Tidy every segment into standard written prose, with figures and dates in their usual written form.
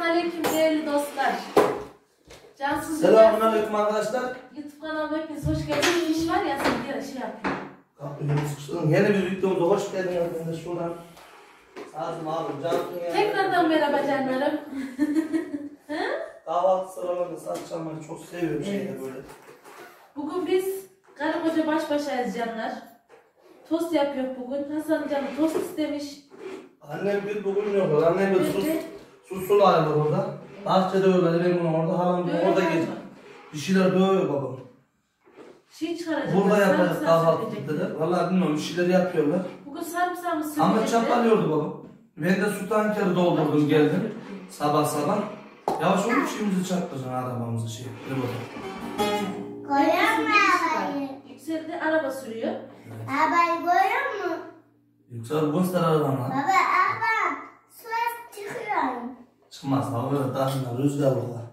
Selamünaleyküm değerli dostlar. Cansız Selamünaleyküm arkadaşlar. YouTube kanalıma hepiniz hoş geldiniz. İş var ya sen diye şey yapıyorum. Kapıyı sıkıştırdım. Yeni bir videomuza hoş geldiniz arkadaşlar. Şuradan Sazım abi, Cansın ya. Tekrardan merhaba canlarım. Kahvaltı sıralarında saz çalmayı çok seviyorum Evet. şeyde böyle. Bugün biz karı koca baş başayız canlar. Tost yapıyor bugün. Hasan canım tost istemiş. Annem bir bugün yok. Annem bir sussul hali var orada. Bahçede öyle ben bunu orada. Halam bunu orada geç. Bir şeyler dövüyor babam. Şey çıkaracak. Burada yapacak kahvaltı dediler. Vallahi bilmiyorum bir şeyler yapıyorlar. Bugün sarımsağımı sürecekler. Ama çapalıyordu babam. Ben de su tankeri doldurdum geldim. Sabah sabah. Yavaş olup şeyimizi çarptıracaksın arabamızı şey. Ne bu? Koyuyor mu arabayı? Yükseldi araba sürüyor. Arabayı koyuyor mu? Yüksel göster aradan lan. Baba araba suya çıkıyor. Çıkmaz hava dağında rüzgar var.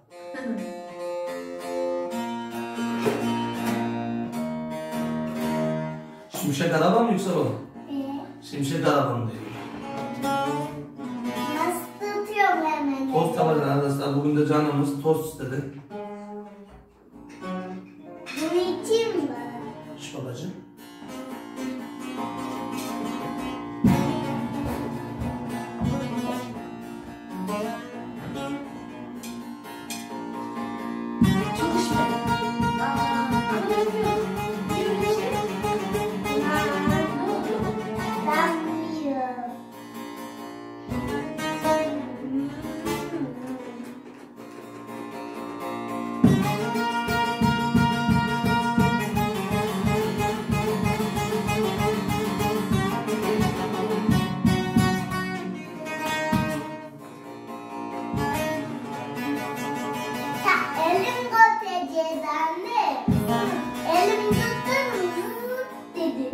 Şimşek araba mı Yüksel o? Şimşek araba mı diyor. Nasıl tutuyorum hemen? Tost yapacağız arkadaşlar. Bugün de canımız tost istedi. Bunu içeyim mi? Şş babacığım. Çok işme. Ama yapıyor. Bir şey. Ne oldu? Ben biliyorum. Elim götüreceğiz anne. Elim tuttum dedi.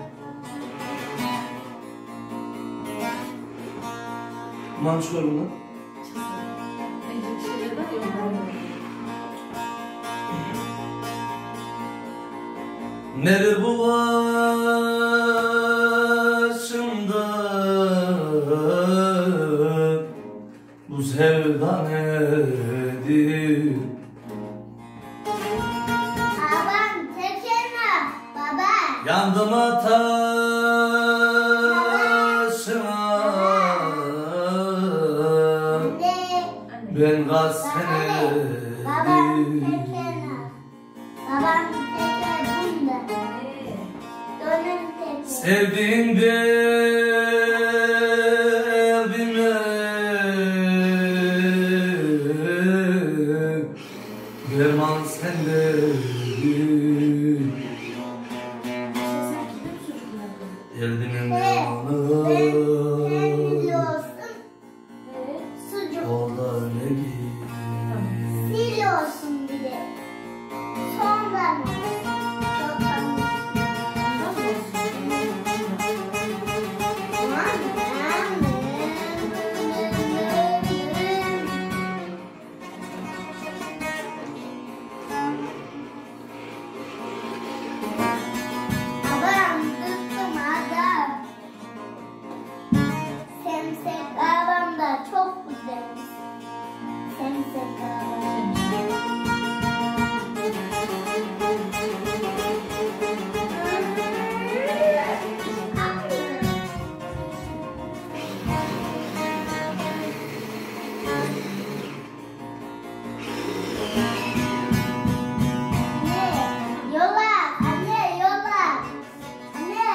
Aman şu bunu. Bence bir şeyler var ya onları. Nedir bu başımda? Bu sevda nedir? Babam tekene baba. Yandım ateşine. Anne. Ben kaç senedir Babam tekene. Babam tekene bunda. Dönüm tekene. sevdiğimde kalbime derman sende eldimin yanı Sen biliyorsun. Sucuk. orada öyle ki Biliyorsun bir de. Sonra ne? Çok Babam tuttum adam. Semsek babam da çok güzel. Semsek babam. Anne, yola, anne, yola. Anne.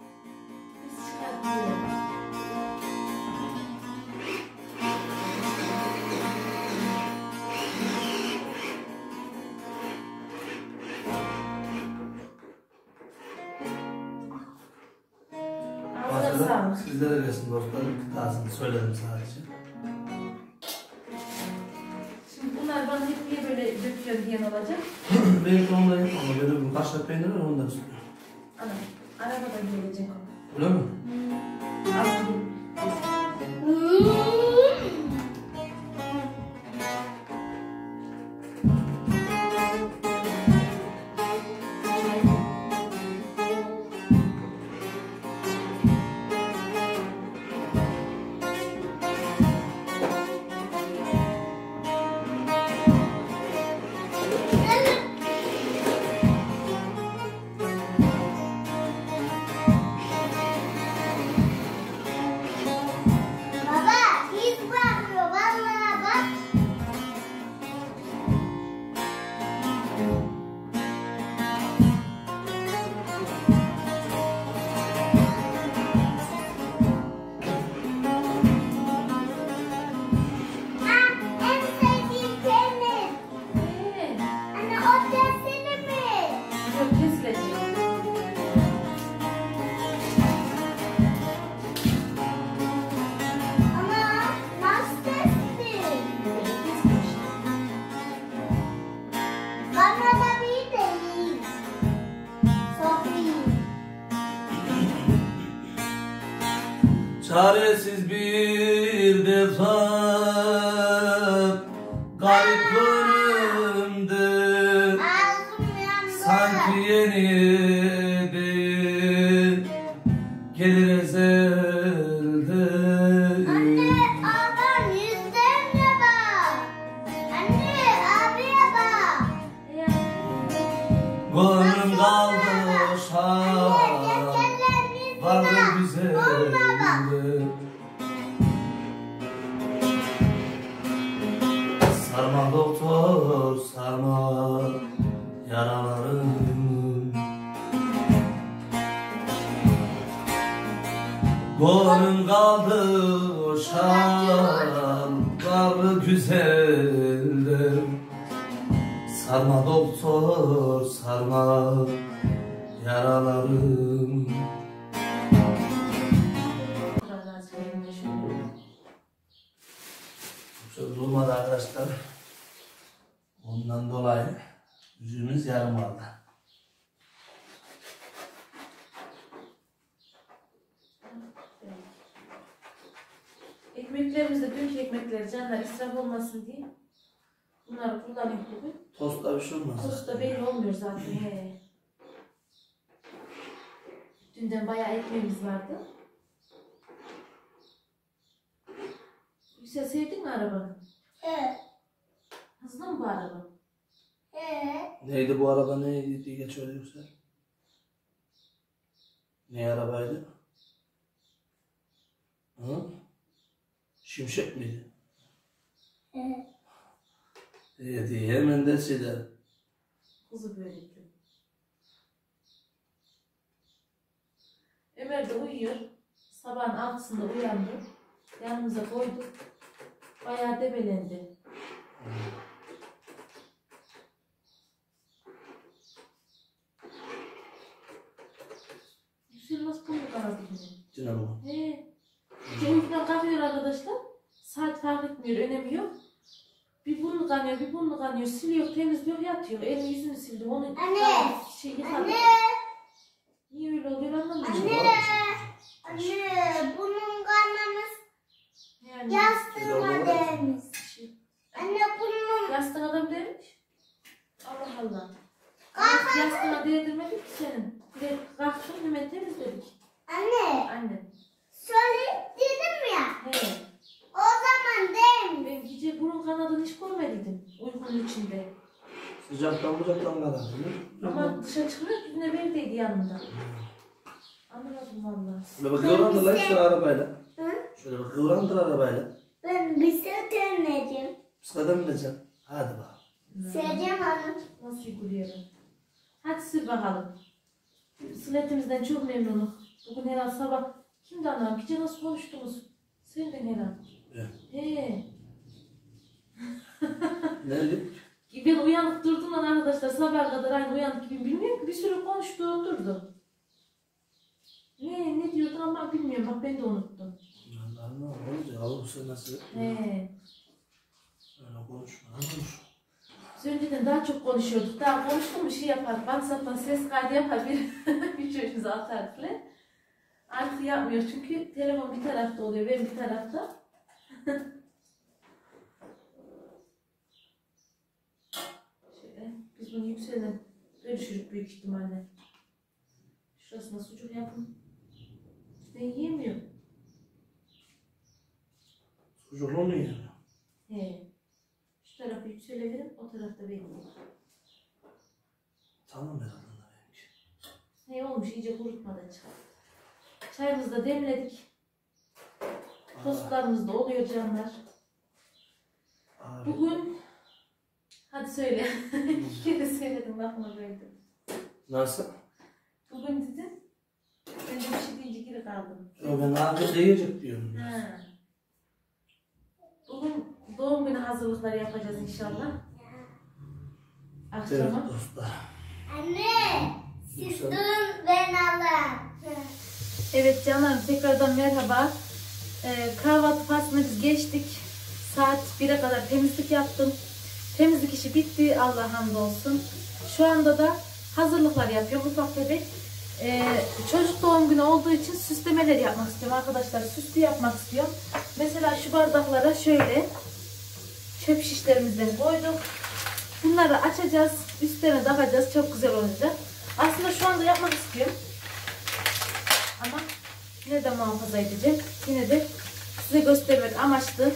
Ağzına sağlık. sizlere gelsin dostlar bir tanesini söyledim sadece. Şimdi bunlar bana hep niye böyle döküyor diyen olacak. Benim de ondan yapmam ama benim kaşar peyniri var ondan istiyorum. Ana, arabada gelecek o. Öyle mi? Al. Çaresiz bir defa garip önümde Ağzım yandı. sanki yeni değil gelir ezelde. Anne adam yüzlerine bak. Anne abiye bak. Gönlüm kaldı şan vardı güzeldi. Sarma doktor sarma yaralarım. Gönlüm kaldı şan vardı güzeldi. Sarma doktor sarma yaralarım. Çok durmadı arkadaşlar. Ondan dolayı yüzümüz yarım kaldı. Ekmeklerimiz de dünkü ekmekleri canlar israf olmasın diye bunları kullanayım bugün. Tosta bir şey olmaz. Tosta belli olmuyor zaten. He. Dünden bayağı ekmeğimiz vardı. Yüksel sevdin mi arabanı? Evet. Hızlı mı bu araba? Evet. Neydi bu araba, neydi diye geçiyordu yoksa? Ne arabaydı? Hı? Şimşek miydi? Evet. Evet, hemen deseydi. Kuzu böyleydi. Ömer de uyuyor. Sabahın 6'sında uyandı. Yanımıza koyduk. Bayağı debelendi. Yüksel nasıl koyuyor kanadı yine? Dinamo. He. İşte uykudan kalkıyor arkadaşlar. Saat fark etmiyor, önemi yok. Bir burnu kanıyor, bir burnu kanıyor, siliyor, temizliyor, yatıyor. Elini yüzünü sildi, onu Anne! yıkadı. Anne! Niye öyle oluyor anlamadım. Anne! Anne! Bunun kanamız Yani, yastığıma değmiş. şey, Anne bunun... yastığına da mı değmiş? Allah Allah. Kalk. Yastığına değdirmedik ki senin. Direkt kalktın hemen temizledik. Anne! Anne. Söyle dedim ya. He. O zaman değmiş. Ben gece burun kanadını hiç görmediydim uykunun içinde. Sıcaktan kanadı. Ama dışarı çıkmıyor ki yine berdeydi yanımda. Anladım valla. Şöyle bir kıvrandır işte arabayla. Hı? Şöyle bir kıvrandır arabayla. Ben bir şey deneyeceğim. Sıkada mı diyeceksin? Hadi bakalım. Seveceğim onu. Nasıl yıkılıyor? Hadi sür bakalım. Sünnetimizden çok memnunum. Bugün herhalde sabah kimdi anlam? Gece nasıl konuştunuz? Senden herhalde. Evet. He. Nerede? Ben uyanık durdum lan arkadaşlar. Sabah kadar aynı uyanık gibi bilmiyorum ki. Bir sürü konuştuğum durdu. Ne diyordun ama bilmiyorum. Bak ben de unuttum. Allah'ım ne oldu? Yavrum sen nasıl? He. Öyle konuşma. Konuş. Biz önceden daha çok konuşuyorduk. Daha konuştum bir şey yapar. WhatsApp'tan ses kaydı yapar. Bir çocuğumuza atar falan. Artık yapmıyor çünkü telefon bir tarafta oluyor. Ben bir tarafta. Şöyle. Biz bunu yükselen bölüşürük büyük ihtimalle. Şurasına sucuk yapın. Ben yiyemiyorum. Sucuklu mu yiyor? He. Şu tarafı yükselebilirim. O tarafta bekleyeyim. Tamam herhalde benimki. Ne olmuş iyice kurutmadan çıkar. Çayımızı da demledik. Tostlarımız da oluyor canlar. Abi. Bugün hadi söyle. İki kere söyledim aklıma geldi. Nasıl? Bugün dedim. Ben de bir şey deyince geri kaldım. Yo, ben abi yiyecek diyorum. Ha. Bugün doğum günü hazırlıkları yapacağız inşallah. Evet Akşama. dostlar. Anne! Siz durun ben alırım. Evet canlarım tekrardan merhaba. Kahvaltı faslını biz geçtik. Saat 1'e kadar temizlik yaptım. Temizlik işi bitti. Allah hamdolsun. Şu anda da hazırlıklar yapıyorum. Ufak tefek Çocuk doğum günü olduğu için süslemeler yapmak istiyorum arkadaşlar. Süslü yapmak istiyorum. Mesela şu bardaklara şöyle çöp şişlerimizden koyduk. Bunları açacağız. Üstlerine takacağız. Çok güzel olacak. Aslında şu anda yapmak istiyorum. Ama yine de muhafaza edeceğim. Yine de size göstermek amaçlı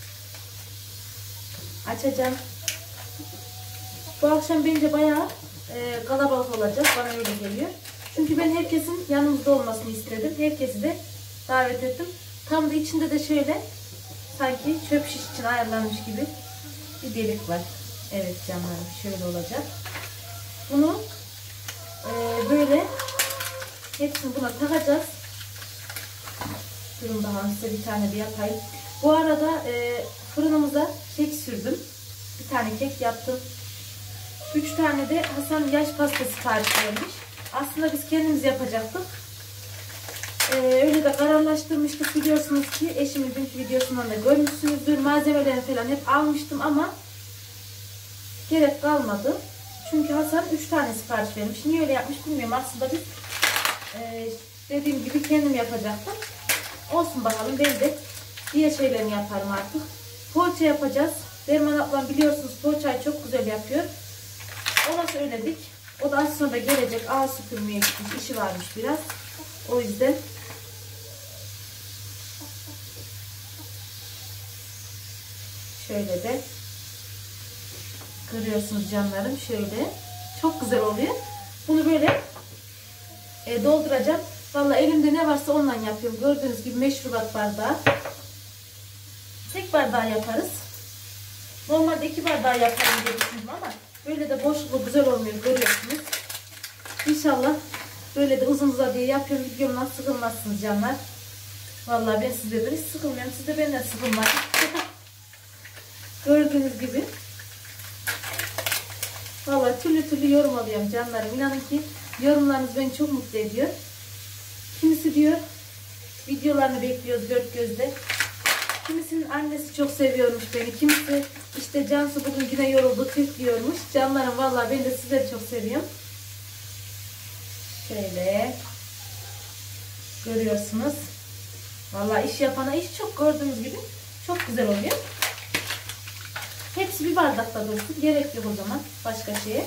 açacağım. Bu akşam bence bayağı kalabalık olacak. Bana öyle geliyor. Çünkü ben herkesin yanımızda olmasını istedim. Herkesi de davet ettim. Tam da içinde de şöyle sanki çöp şiş için ayarlanmış gibi bir delik var. Evet canlarım, şöyle olacak. Bunu böyle hepsini buna takacağız. Durun daha size bir tane bir yapayım. Bu arada fırınımıza kek sürdüm. Bir tane kek yaptım. 3 tane de Hasan yaş pastası sipariş vermiş. Aslında biz kendimiz yapacaktık. Öyle de kararlaştırmıştık. Biliyorsunuz ki eşimin dünkü videosundan da görmüşsünüzdür. Malzemelerini falan hep almıştım ama gerek kalmadı. Çünkü Hasan 3 tane sipariş vermiş. Niye öyle yapmış bilmiyorum. Aslında biz dediğim gibi kendim yapacaktım. Olsun bakalım, ben de diğer şeylerini yaparım artık. Poğaça yapacağız. Derman ablam biliyorsunuz poğaçayı çok güzel yapıyor. Ona söyledik. O da az sonra gelecek. Ağ süpürmeye gitmiş. İşi varmış biraz. O yüzden şöyle de görüyorsunuz canlarım. Şöyle. Çok güzel oluyor. Bunu böyle dolduracağım. Vallahi elimde ne varsa ondan yapıyorum. Gördüğünüz gibi meşrubat bardağı. Tek bardağı yaparız. Normalde 2 bardağı yaparım diye düşündüm ama böyle de boşluklu güzel olmuyor, görüyorsunuz. İnşallah böyle de uzun uzadıya yapıyorum. Videomdan sıkılmazsınız canlar. Vallahi ben sizlerden hiç sıkılmıyorum. Siz de benden sıkılmayın. Gördüğünüz gibi. Vallahi türlü türlü yorum alıyorum canlarım. İnanın ki yorumlarınız beni çok mutlu ediyor. Kimisi diyor videolarını bekliyoruz dört gözle. Kimisinin annesi çok seviyormuş beni. Kimisi işte Cansu bugün yine yoruldu Türk diyormuş. Canlarım vallahi ben de sizleri çok seviyorum. Şöyle görüyorsunuz. Vallahi iş yapana iş çok, gördüğünüz gibi çok güzel oluyor. Hepsi bir bardakta dursun. Gerek yok o zaman başka şeye.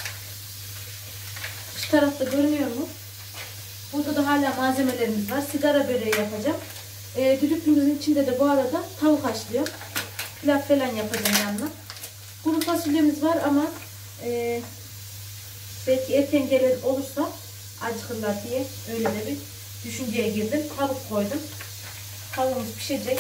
Şu tarafta görünüyor mu? Burada da hala malzemelerimiz var. Sigara böreği yapacağım. Düdüklümüzün içinde de bu arada tavuk haşlıyorum. Pilav falan yapacağım yanına. Kuru fasulyemiz var ama belki erken gelen olursa acıkırlar diye öyle de bir düşünceye girdim. Tavuk koydum. Tavuğumuz pişecek.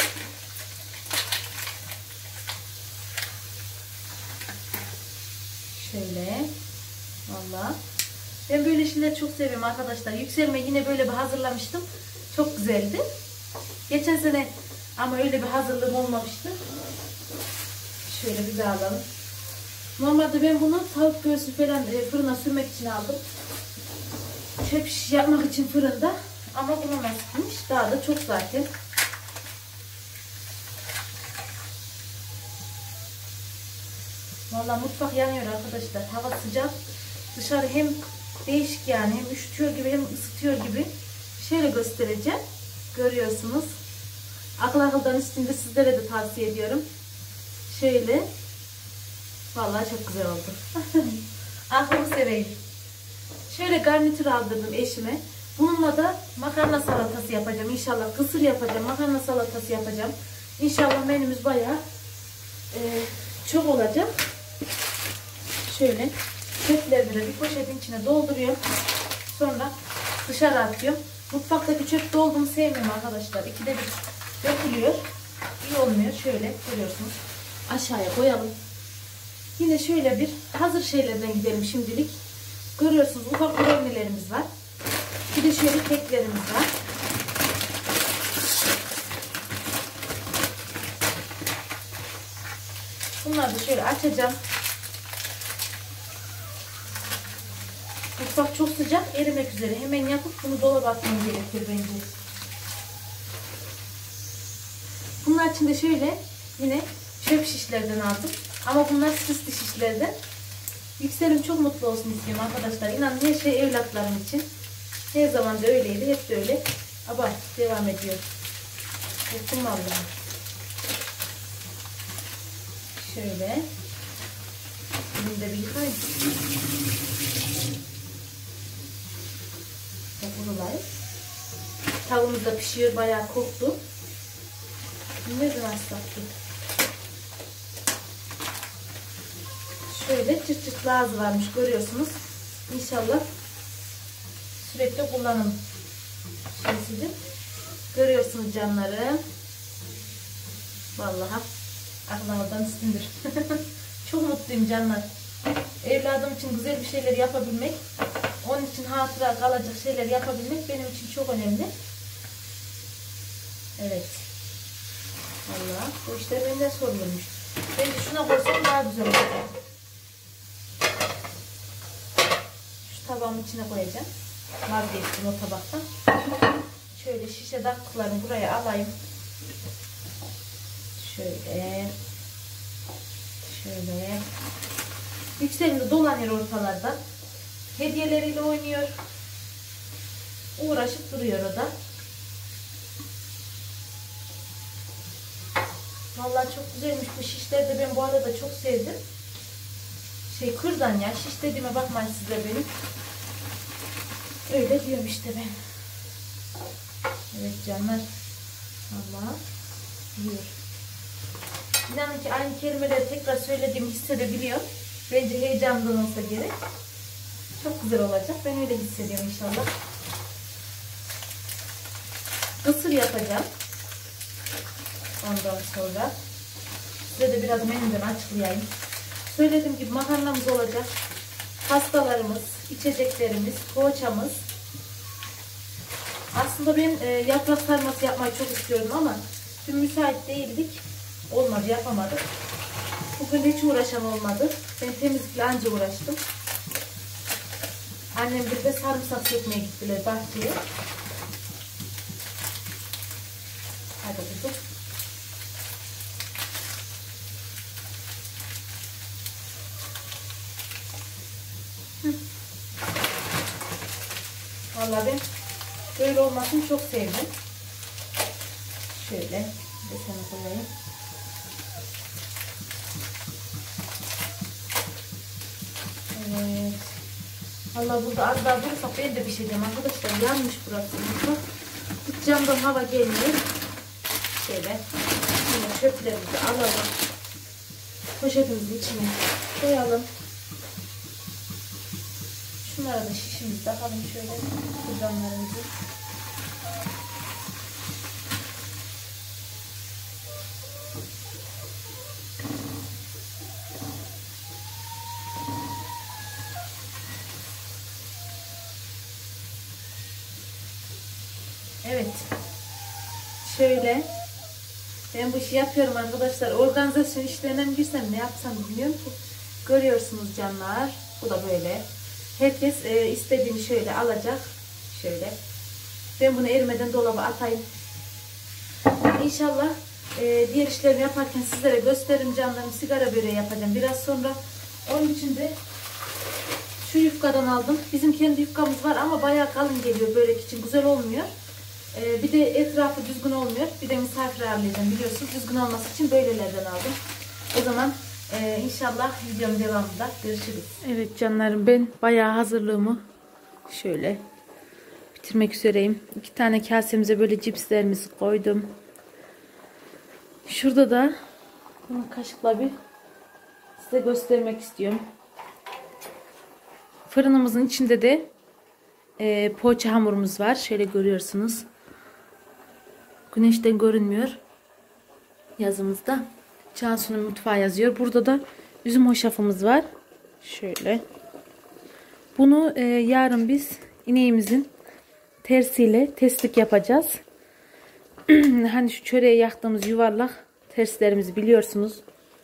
Şöyle. Vallahi. Ben böyle şeyleri çok seviyorum arkadaşlar. Yükselme yine böyle bir hazırlamıştım. Çok güzeldi. Geçen sene ama öyle bir hazırlığım olmamıştı. Şöyle bir daha alalım. Normalde ben bunu tavuk göğsü falan fırına sürmek için aldım. Çöp şiş yapmak için fırında. Ama bunu nasipmiş. Daha da çok zaten. Vallahi mutfak yanıyor arkadaşlar. Hava sıcak. Dışarı hem değişik yani. Hem üşütüyor gibi hem ısıtıyor gibi. Şöyle göstereceğim. Görüyorsunuz. Akıl akıldan üstünde sizlere de tavsiye ediyorum. Şöyle. Vallahi çok güzel oldu. Aklımı seveyim. Şöyle garnitür aldırdım eşime. Bununla da makarna salatası yapacağım. İnşallah kısır yapacağım. Makarna salatası yapacağım. İnşallah menümüz bayağı çok olacak. Şöyle çöpleri de bir poşetin içine dolduruyorum. Sonra dışarı atıyorum. Mutfaktaki çöp dolduğumu sevmiyorum arkadaşlar. İkide bir dökülüyor. İyi olmuyor. Şöyle görüyorsunuz. Aşağıya koyalım. Yine şöyle bir hazır şeylerden gidelim şimdilik. Görüyorsunuz ufak brownie'lerimiz var. Bir de şöyle keklerimiz var. Bunları da şöyle açacağım. Mutfak çok sıcak, erimek üzere. Hemen yapıp bunu dolaba atmam gerekir bence. Bunlar için de şöyle yine çöp şişlerden aldım. Ama bunlar süslü şişlerden. Yükselim çok mutlu olsun istiyorum arkadaşlar. İnanın her şey evlatlarım için. Her zaman da öyleydi. Hep de öyle. Ama devam ediyor. Bıktım vallahi. Şöyle. Bunu da bir yıkayayım. Kurulayım. Tavuğumuz da pişiyor. Bayağı koktu. Ne zaman ıslattım? Şöyle çıt çıt ağzı varmış. Görüyorsunuz. İnşallah sürekli kullanım şeysidir. Görüyorsunuz canlarım. Vallahi aklımdan üstündür. Çok mutluyum canlar. Evladım için güzel bir şeyler yapabilmek, onun için hatıra kalacak şeyler yapabilmek benim için çok önemli. Evet. Vallahi bu işler benden sorulmuş. Bence şuna koysam daha güzel olacak. Şu tabağın içine koyacağım. Vazgeçtim o tabaktan. Şöyle şişe taktıklarını buraya alayım. Şöyle. Şöyle. Yükselimde dolanıyor ortalarda. Hediyeleriyle oynuyor. Uğraşıp duruyor o da. Vallahi çok güzelmiş bu şişleri de ben bu arada çok sevdim. Kürdan ya. Şiş dediğime bakmayın sizler benim. Öyle diyorum işte ben. Evet canlar. Allah yiyor. İnanın ki aynı kelimeleri tekrar söylediğimi hissedebiliyorum. Bence heyecandan olsa gerek. Çok güzel olacak. Ben öyle hissediyorum inşallah. Kısır yapacağım. Ondan sonra size de biraz menüden açıklayayım. Söylediğim gibi makarnamız olacak. Pastalarımız, içeceklerimiz, poğaçamız. Aslında ben yaprak sarması yapmayı çok istiyordum ama dün müsait değildik. Olmadı, yapamadık. Bugün hiç uğraşan olmadı. Ben temizlikle anca uğraştım. Annem bir de sarımsak sökmeye gittiler bahçeye. Hadi kızım. Vallahi ben böyle olmasını çok sevdim. Şöyle desene koyayım. Evet. Vallahi burada az daha durursak ben de pişireceğim arkadaşlar. Yanmış burası. Hiç camdan hava gelmiyor. Şöyle. Şimdi çöplerimizi alalım. Poşetimizin içine koyalım. Şunlara da şişimizi takalım şöyle. Kürdanlarımızı. Evet. Şöyle. Ben bu işi yapıyorum arkadaşlar. Organizasyon işlerine mi girsem ne yapsam bilmiyorum ki. Görüyorsunuz canlar. Bu da böyle. Herkes istediğini şöyle alacak. Şöyle. Ben bunu erimeden dolaba atayım. İnşallah diğer işlerimi yaparken sizlere gösteririm canlarım. Sigara böreği yapacağım. Biraz sonra onun için de şu yufkadan aldım. Bizim kendi yufkamız var ama bayağı kalın geliyor börek için. Güzel olmuyor. Bir de etrafı düzgün olmuyor. Bir de misafir ağırlayacağım biliyorsunuz. Düzgün olması için böylelerden aldım. O zaman inşallah videonun devamında görüşürüz. Evet canlarım, ben bayağı hazırlığımı şöyle bitirmek üzereyim. 2 tane kasemize böyle cipslerimizi koydum. Şurada da bunu kaşıkla bir size göstermek istiyorum. Fırınımızın içinde de poğaça hamurumuz var. Şöyle görüyorsunuz. Güneşten görünmüyor. Yazımızda Cansu'nun mutfağı yazıyor. Burada da üzüm hoşafımız var. Şöyle. Bunu yarın biz ineğimizin tersiyle testlik yapacağız. Hani şu çöreğe yaktığımız yuvarlak terslerimizi biliyorsunuz.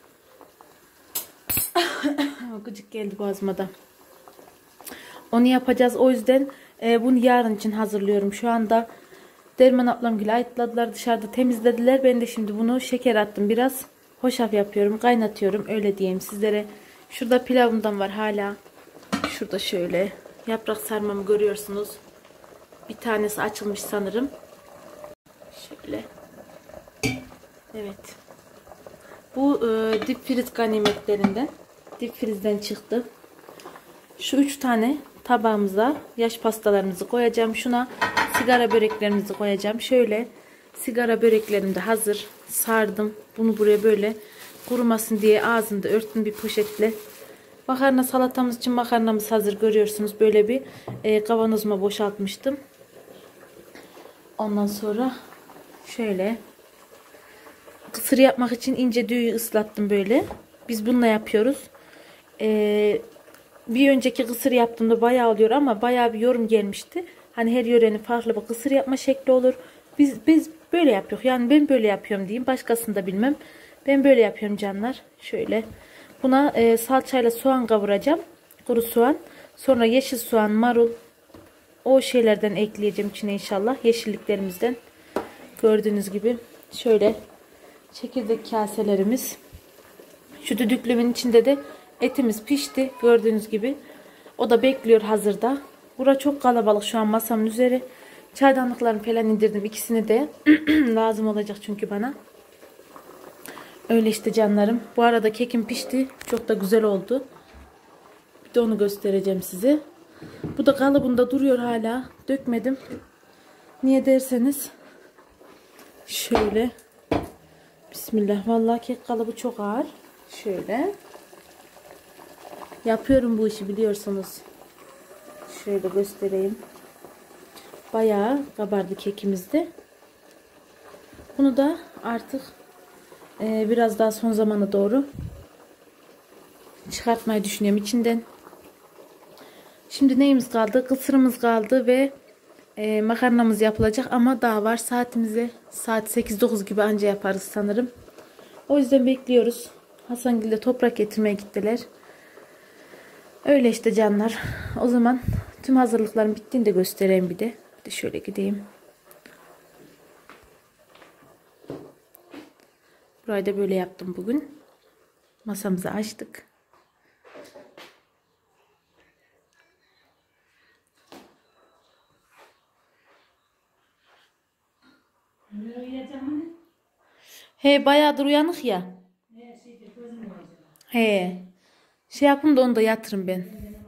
Gıcık geldi boğazıma da. Onu yapacağız. O yüzden bunu yarın için hazırlıyorum. Şu anda Derman ablamgile ayıtladılar. Dışarıda temizlediler. Ben de şimdi bunu şeker attım. Biraz hoşaf yapıyorum. Kaynatıyorum. Öyle diyeyim sizlere. Şurada pilavımdan var hala. Şurada şöyle yaprak sarmamı görüyorsunuz. Bir tanesi açılmış sanırım. Şöyle. Evet. Bu dip friz ganimetlerinden. Dip frizden çıktı. Şu 3 tane tabağımıza yaş pastalarımızı koyacağım. Şuna sigara böreklerimizi koyacağım. Şöyle sigara böreklerim de hazır. Sardım. Bunu buraya böyle kurumasın diye ağzını da örttüm bir poşetle. Makarna salatamız için makarnamız hazır, görüyorsunuz. Böyle bir kavanozuma boşaltmıştım. Ondan sonra şöyle kısır yapmak için ince düğü ıslattım böyle. Biz bununla yapıyoruz. Bir önceki kısır yaptığımda bayağı oluyor ama bayağı bir yorum gelmişti. Hani her yörenin farklı bir kısır yapma şekli olur. Biz böyle yapıyoruz. Yani ben böyle yapıyorum diyeyim. Başkasını da bilmem. Ben böyle yapıyorum canlar. Şöyle. Buna salçayla soğan kavuracağım. Kuru soğan. Sonra yeşil soğan, marul. O şeylerden ekleyeceğim içine inşallah. Yeşilliklerimizden. Gördüğünüz gibi. Şöyle çekirdek kaselerimiz. Şu düdüklümün içinde de etimiz pişti. Gördüğünüz gibi. O da bekliyor hazırda. Bura çok kalabalık şu an masamın üzeri. Çaydanlıklarımı falan indirdim. İkisini de lazım olacak çünkü bana. Öyle işte canlarım. Bu arada kekim pişti. Çok da güzel oldu. Bir de onu göstereceğim size. Bu da kalıbında duruyor hala. Dökmedim. Niye derseniz. Şöyle. Bismillah. Vallahi kek kalıbı çok ağır. Şöyle. Yapıyorum bu işi biliyorsunuz. Şöyle göstereyim. Bayağı kabardı kekimizde. Bunu da artık biraz daha son zamana doğru çıkartmayı düşünüyorum içinden. Şimdi neyimiz kaldı? Kısırımız kaldı ve makarnamız yapılacak ama daha var. Saat 8-9 gibi anca yaparız sanırım. O yüzden bekliyoruz. Hasangil de toprak getirmeye gittiler. Öyle işte canlar. O zaman tüm hazırlıklarım bittiğinde göstereyim bir de. Hadi şöyle gideyim. Burayı da böyle yaptım bugün. Masamızı açtık. He, bayağıdır uyanık ya. He. Şey yapın da onu da yatırım ben.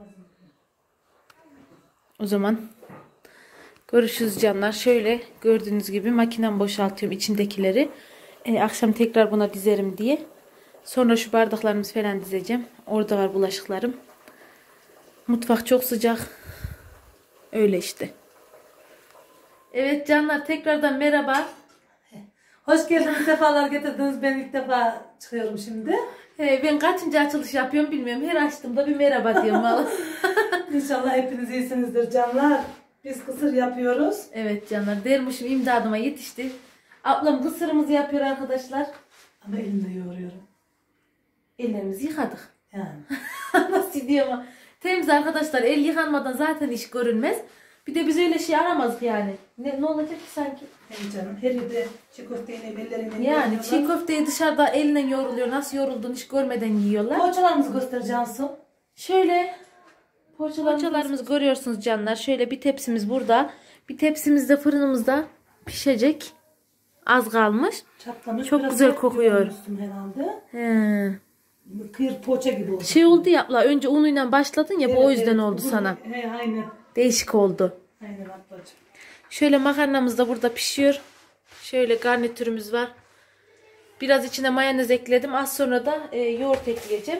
O zaman görüşürüz canlar. Şöyle gördüğünüz gibi makinem boşaltıyorum içindekileri. Akşam tekrar buna dizerim diye. Sonra şu bardaklarımızı falan dizeceğim. Orada var bulaşıklarım. Mutfak çok sıcak. Öyle işte. Evet canlar, tekrardan merhaba. Hoş geldiniz, sefalar getirdiniz. Ben ilk defa çıkıyorum şimdi. Ben kaçıncı açılış yapıyorum bilmiyorum. Her açtığımda bir merhaba diyorum valla. İnşallah hepiniz iyisinizdir canlar. Biz kısır yapıyoruz. Evet canlar, dermişim imdadıma yetişti. Ablam kısırımızı yapıyor arkadaşlar. Ama elimle yoğuruyorum. Ellerimizi yıkadık. Yani. Nasıl diyor ama. Temiz arkadaşlar, el yıkanmadan zaten iş görünmez. Bir de biz öyle şey aramazdık yani. Ne olacak ki sanki? Hem canım. Her yerde çiğ köfteyle, elleriyle Yani çiğ köfteyi dışarıda eline yoğruluyor. Nasıl yorulduğunu hiç görmeden yiyorlar. Poğaçalarımızı göster Cansu. Şöyle poğaçalarımızı görüyorsunuz canlar. Şöyle bir tepsimiz burada. Bir tepsimiz de fırınımızda pişecek. Az kalmış. Çatlamış. Çok biraz güzel kokuyor. Herhalde. He. Kıyır poğaça gibi oldu. Şey oldu ya abla, önce unuyla başladın ya, bu o yüzden oldu sana. He, aynen. Değişik oldu. Aynen ablacığım. Şöyle makarnamız da burada pişiyor. Şöyle garnitürümüz var. Biraz içine mayonez ekledim. Az sonra da yoğurt ekleyeceğim.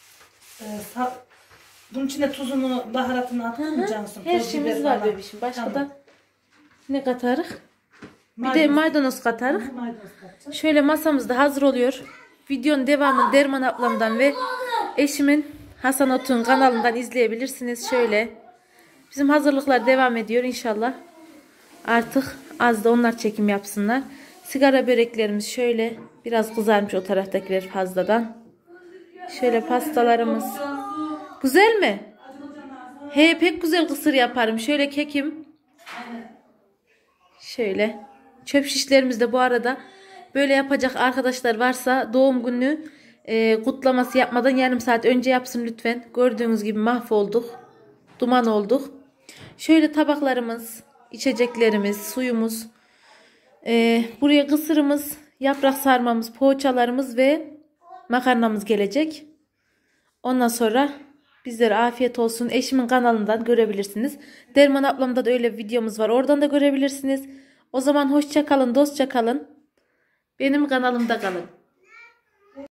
Bunun içine tuzunu, baharatını attın mı Cansu? Her Toz, şeyimiz biber var falan. bebişim. Başka Tamam. da ne katarık? Bir de maydanoz katarık. Maydanoz katacağız. Şöyle masamız da hazır oluyor. Videonun devamını Derman ablamdan ve eşimin Hasan Otun kanalından izleyebilirsiniz. Şöyle bizim hazırlıklar devam ediyor inşallah. Artık az da onlar çekim yapsınlar. Sigara böreklerimiz şöyle biraz kızarmış, o taraftakiler fazladan. Şöyle pastalarımız. Güzel mi? He, pek güzel kısır yaparım. Şöyle kekim. Şöyle. Çöp şişlerimiz de bu arada böyle yapacak arkadaşlar varsa doğum günü kutlaması yapmadan yarım saat önce yapsın lütfen. Gördüğünüz gibi mahvolduk. Duman olduk. Şöyle tabaklarımız. içeceklerimiz, suyumuz. Buraya kısırımız, yaprak sarmamız, poğaçalarımız ve makarnamız gelecek. Ondan sonra bizlere afiyet olsun. Eşimin kanalından görebilirsiniz. Derman ablamda da öyle bir videomuz var. Oradan da görebilirsiniz. O zaman hoşça kalın, dostça kalın. Benim kanalımda kalın.